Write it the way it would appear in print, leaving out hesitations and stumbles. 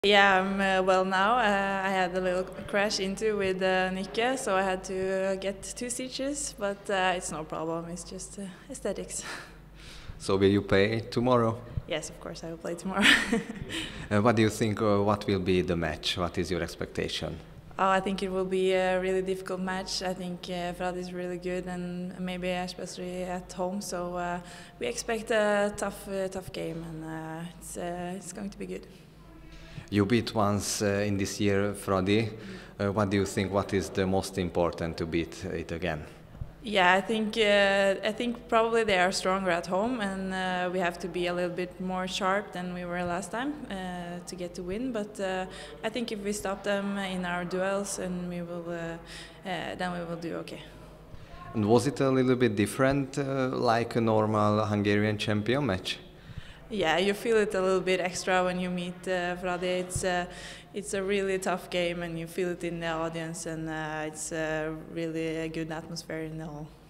Yeah, I'm well now. I had a little crash into with Nikke, so I had to get 2 stitches, but it's no problem. It's just aesthetics. So will you play tomorrow? Yes, of course, I will play tomorrow. What do you think? What will be the match? What is your expectation? Oh, I think it will be a really difficult match. I think Fradi is really good, and maybe especially at home. So we expect a tough game, and it's going to be good. You beat once in this year, Fradi. What do you think? What is the most important to beat it again? Yeah, I think probably they are stronger at home, and we have to be a little bit more sharp than we were last time to get to win. But I think if we stop them in our duels, and then we will do okay. And was it a little bit different, like a normal Hungarian champion match? Yeah, you feel it a little bit extra when you meet Fradi. It's a really tough game, and you feel it in the audience, and it's really a good atmosphere in the hall.